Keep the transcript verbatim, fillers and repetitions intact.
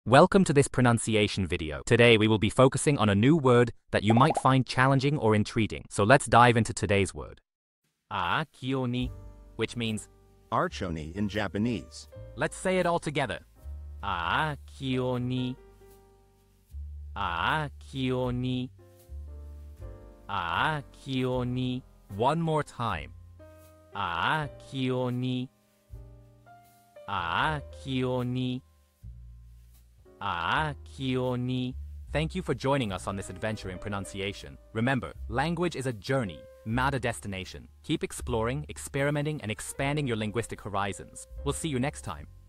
Welcome to this pronunciation video. Today we will be focusing on a new word that you might find challenging or intriguing. So let's dive into today's word. Aakioni, which means Archoni in Japanese. Let's say it all together. Aakioni. Aakioni. Aakioni. One more time. Aakioni. Aakioni. Aakioni. Thank you for joining us on this adventure in pronunciation. Remember, language is a journey, not a destination. Keep exploring, experimenting, and expanding your linguistic horizons. We'll see you next time.